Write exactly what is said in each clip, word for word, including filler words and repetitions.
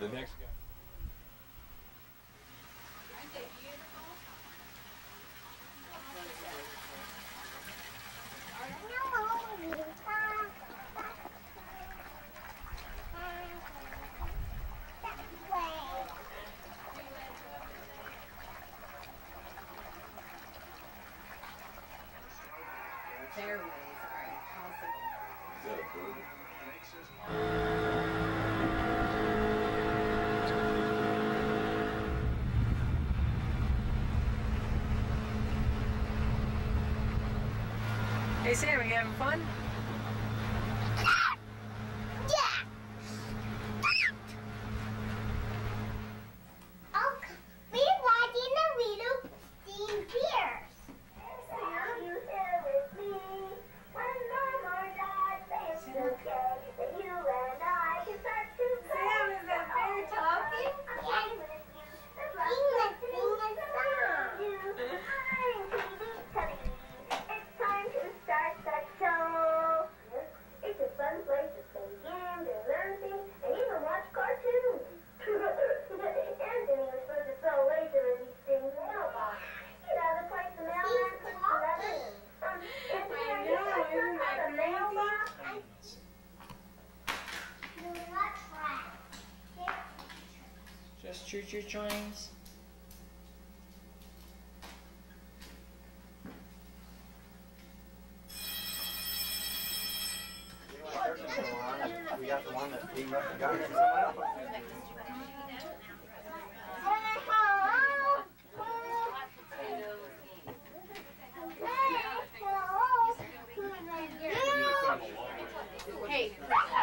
the next guy. Their ways are impossible. Is that a bird? Hey Sam, are you having fun? Yeah. Oh, we're watching the video Steam Beers. Will you share with me when mom or dad say it's okay that you and I can start to play? Sam, is that bear talking? Yes. Sing the sing the song. I'm Kitty Cuddy. It's time to start the show. It's a fun place to play games and learn things and even watch cartoons. Anthony was supposed to throw away some of these things. No, you know, the place the mailman puts the letters. Um, Anthony, are you know, isn't that the mailbox? Do not try. Just choo-choo trains. We got the one that beat up the guy and someone else. Hey.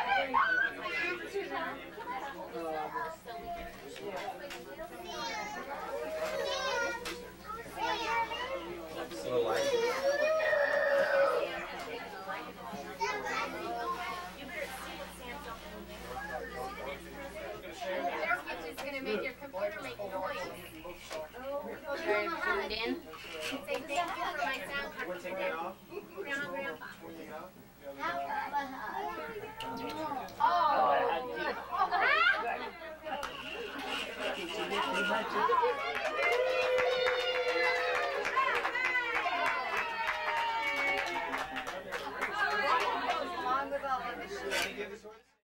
So like. It's gonna make your computer make noise. Very tuned in. Say thank you for my sound card. We're taking it off. Grandma, Grandma.